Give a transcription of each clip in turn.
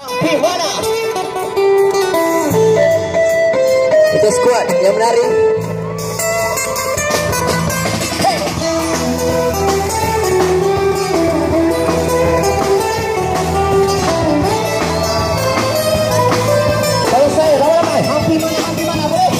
Gimana? Itu squad yang menari. Kalau saya ramai-ramai, hampir mana boleh?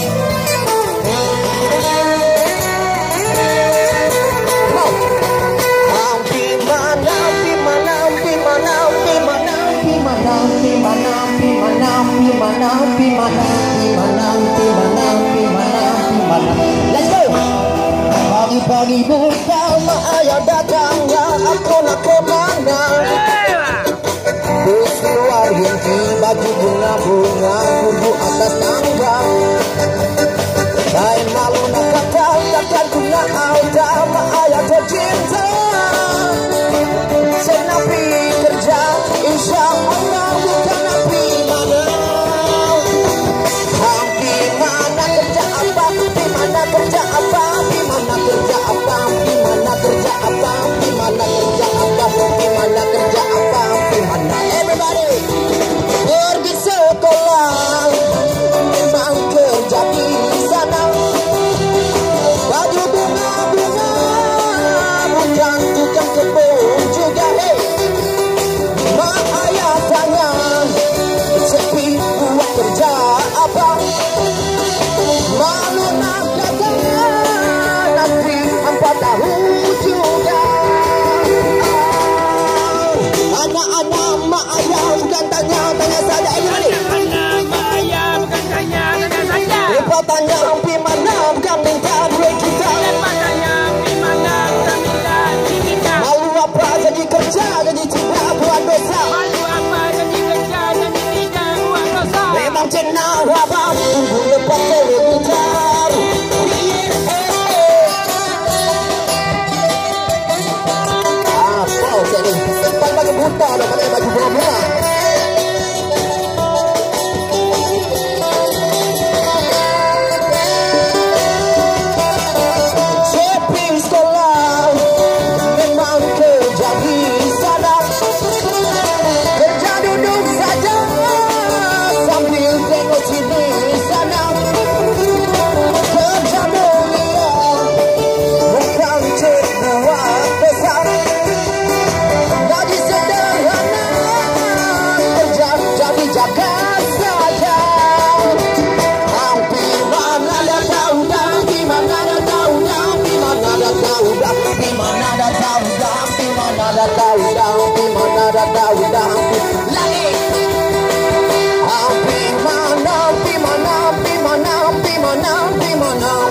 Let's go. Pagi-pagi bersama ayah datangnya aku nak kemana? Bus keluar henti baju bunga-bunga kubu atas tangga. Saya malu nak katakan ku nak ada mak ayah tercinta. Saya nak pergi kerja, insya Allah bukan nak pergi mana. Di mana kerja apa? Di mana kerja apa? Di mana kerja apa? Di mana kerja apa? Di mana kerja apa? Di mana kerja apa? Di mana? Everybody pergi sekolah, memang kerja di sana. Baju bunga-bunga, bukan tukang kebun juga. Hey, mak ayah tanya, sepi buat kerja apa? Malu nak katanya, nanti 4 tahun juga. Anak-anak mak ayah bukan tanya-tanya saja. Anak-anak mak ayah bukan tanya-tanya saja. Lepas tanya hampir mana bukan minta duit kita. Lepas tanya hampir mana bukan minta duit kita. Malu apa jadi kerja, jadi tidak buat dosa. Malu apa jadi kerja, jadi tidak buat dosa. Memang cenah abang, tunggu lepas television. Apa okey ni? Lepas baju buta dah pakai baju bunga-bunga. Sepi sekolah, memang kerja di sana. Kerja duduk saja sambil tengok sini sana. Kerja mulia, bukan sebuah besar. Gaji sederhana, kerja jadi jaga saja. Hampir mana dah tahu dah, di mana dah tahu dah, di mana dah tahu dah, di mana dah tahu dah, di mana dah tahu dah, di mana dah tahu dah. Lagi. Hampir mana, di mana, di mana, di mana, di mana.